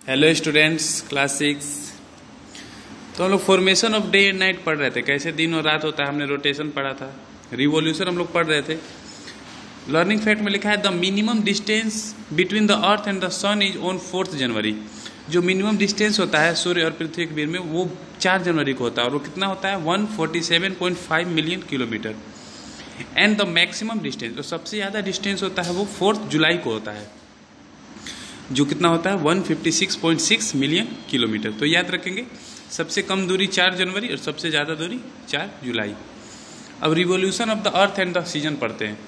Hello students, class 6। तो हम लोग formation of day and night पढ़ रहे थे, कैसे दिन और रात होता है। हमने रोटेशन पढ़ा था, रिवॉल्यूशन हम लोग पढ़ रहे थे। लर्निंग फैक्ट में लिखा है the minimum distance between the earth and the sun is on 4 January. जो मिनिमम डिस्टेंस होता है सूर्य और पृथ्वी के बीच में वो 4 जनवरी को होता है, और वो कितना होता है 147.5 million kilometre. And the maximum distance, जो सबसे ज़्यादा डिस्टेंस होता है वो 4 जुलाई को होता है, जो कितना होता है 156.6 मिलियन किलोमीटर। तो याद रखेंगे, सबसे कम दूरी 4 जनवरी और सबसे ज़्यादा दूरी 4 जुलाई। अब revolution of the earth and the season पढ़ते हैं।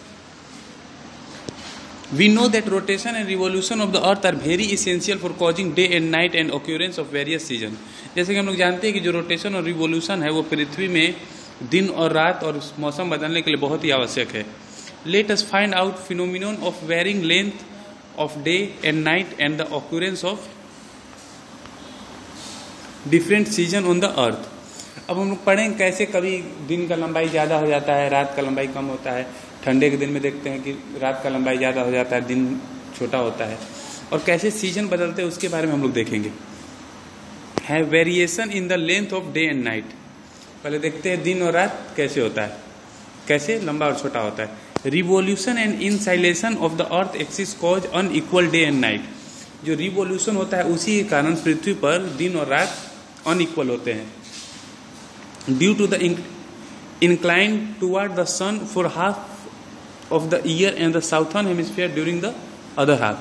We know that rotation and revolution of the earth are very essential for causing day and night and occurrence of various season. जैसे कि हम लोग जानते हैं कि जो रोटेशन और रिवॉल्यूशन है वो पृथ्वी में दिन और रात और मौसम बदलने के लिए बहुत ही आवश्यक है। Let us find out phenomenon of varying length of day and night and the occurrence of different season on the earth। अब हम लोग पढ़ें कैसे कभी दिन का लंबाई ज़्यादा हो जाता है, रात का लंबाई कम होता है। ठंडे के दिन में देखते हैं कि रात का लंबाई ज़्यादा हो जाता है, दिन छोटा होता है। और कैसे सीजन बदलते हैं उसके बारे में हम लोग देखेंगे। है variation in the length of day and night. पहले देखते हैं दिन और रात कैसे होता है, कैसे लंबा और छोटा होता है। Revolution and inclination of the earth axis cause unequal day and night. जो रिवॉल्यूशन होता है उसी के कारण पृथ्वी पर दिन और रात अनइक्वल होते हैं। Due to the incline toward the sun for half of the year and the southern hemisphere during the other half.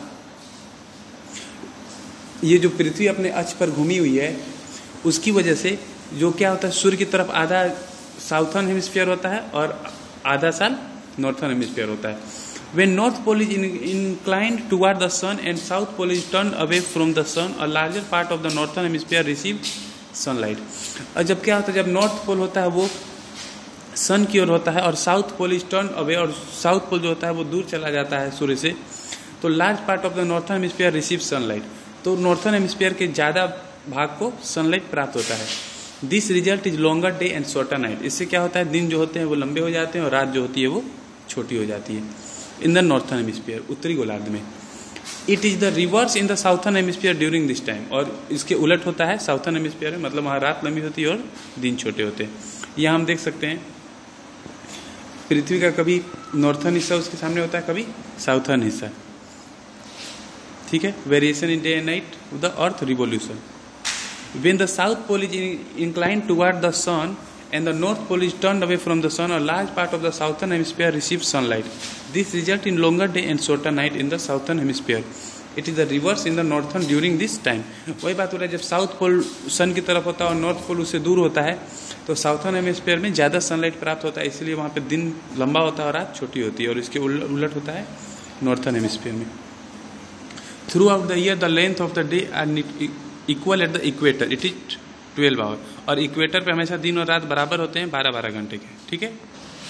ये जो पृथ्वी अपने अक्ष पर घूमी हुई है उसकी वजह से जो क्या होता है, सूर्य की तरफ आधा साउथर्न हेमिस्फीयर होता है और आधा साल नॉर्थर्न हेमिस्फीयर होता है। When North Pole is inclined toward the sun and South Pole is turned away from the sun, a larger part of the northern hemisphere receives sunlight। और जब क्या होता है, जब नॉर्थ पोल होता है वो सन की ओर होता है और south pole is turn away, और साउथ पोल जो होता है वो दूर चला जाता है सूर्य से, तो large part of the northern hemisphere receive sunlight. तो नॉर्थर्न हेमिस्फीयर के ज़्यादा भाग को सनलाइट प्राप्त होता है। This result is longer day and shorter night. इससे क्या होता है, दिन जो होते हैं वो लंबे हो जाते हैं और रात जो होती है वो छोटी हो जाती है। इन द नॉर्थर्न हेमिस्फीयर, उत्तरी गोलार्ध में। It is the reverse in the southern hemisphere during this time. और इसके उलट होता है साउथर्न हेमिस्फीयर में, मतलब वहाँ रात लंबी होती है और दिन छोटे होते हैं। यहाँ हम देख सकते हैं पृथ्वी का कभी नॉर्थर्न हिस्सा उसके सामने होता है, कभी साउथर्न हिस्सा। ठीक है। Variation in day and night of the earth revolution. When the south pole is inclined toward the sun and the north pole is turned away from the sun, a large part of the southern hemisphere receives sunlight. This results in longer day and shorter night in the southern hemisphere. It is the reverse in the northern during this time. वही बात हो रहा है, जब south pole सन की तरफ होता है और नॉर्थ पोल उससे दूर होता है तो साउथर्न हेमिस्फीयर में ज़्यादा सनलाइट प्राप्त होता है, इसलिए वहाँ पे दिन लंबा होता है और रात छोटी होती है। और इसके उलट होता है नॉर्थर्न हेमिस्फीयर में। Throughout the year the length of the day are equal at the equator, it is 12 hour. और इक्वेटर पे हमेशा दिन और रात बराबर होते हैं, 12-12 घंटे के। ठीक है।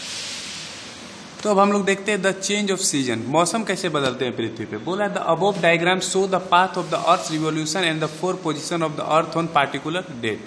तो अब हम लोग देखते हैं द चेंज ऑफ सीजन। मौसम कैसे बदलते हैं पृथ्वी पे। बोला the above diagram show the path of the earth revolution and the 4 position of the earth on particular date.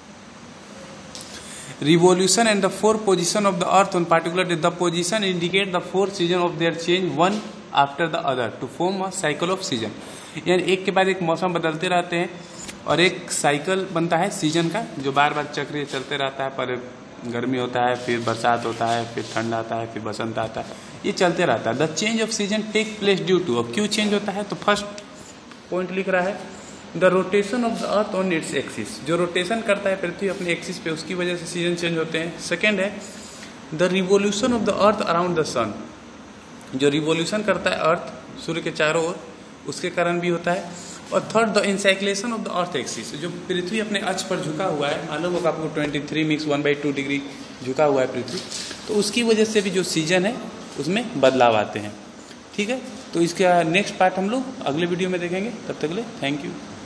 Revolution and the 4 position of the earth on particular date. The position indicate the 4 season of their change one after the other to form a cycle of season. यानी एक के बाद एक मौसम बदलते रहते हैं और एक साइकिल बनता है सीजन का, जो बार बार चक्रीय चलते रहता है। पर गर्मी होता है, फिर बरसात होता है, फिर ठंड आता है, फिर बसंत आता है, ये चलते रहता है। The change of season take place due to. अब क्यों चेंज होता है, तो फर्स्ट पॉइंट लिख रहा है the rotation of the earth on its axis. जो रोटेशन करता है पृथ्वी अपने एक्सिस पे, उसकी वजह से सीजन चेंज होते हैं। सेकेंड है the revolution of the earth around the sun. जो रिवॉल्यूशन करता है अर्थ सूर्य के चारों ओर, उसके कारण भी होता है। और third the inclination of the earth axis. जो पृथ्वी अपने अक्ष पर झुका हुआ है, मालूम होगा आपको 23 मिक्स 1/2 डिग्री झुका हुआ है पृथ्वी, तो उसकी वजह से भी जो सीजन है उसमें बदलाव आते हैं। ठीक है। तो इसका नेक्स्ट पार्ट हम लोग अगले वीडियो में देखेंगे। तब तक के लिए थैंक यू।